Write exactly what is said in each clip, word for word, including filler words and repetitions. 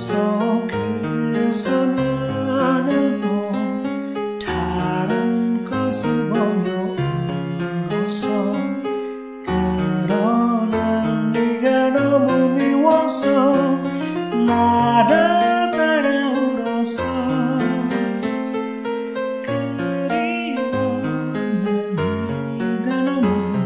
속 그래서 나는 또 다른 것을 보며 울었어. 그러나 네가 너무 미워서 나를 따라 울었어. 그리고 네가 너무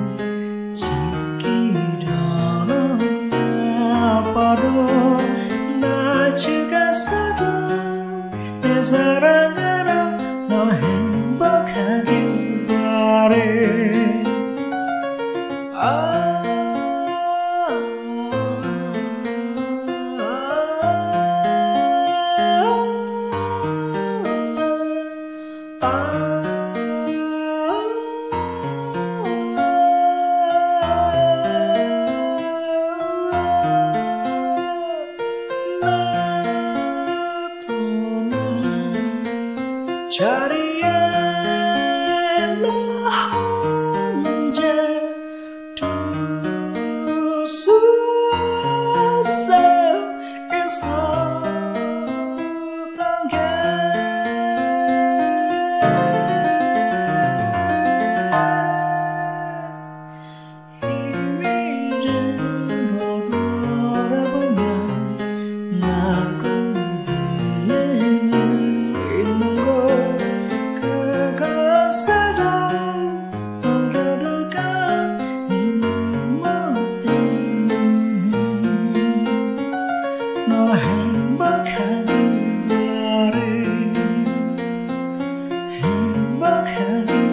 짓기려는 나빠도 나 죽었어도 내 사랑으로 너 행복하길 바래. 아 자리에 나 혼자 둘 수 없어 있었던 게 이 미래로 돌아보면 나 거기에는 있는 거 그것으로 넘겨둘까. 네 눈물 때문에 너 행복하길 바래. 행복하길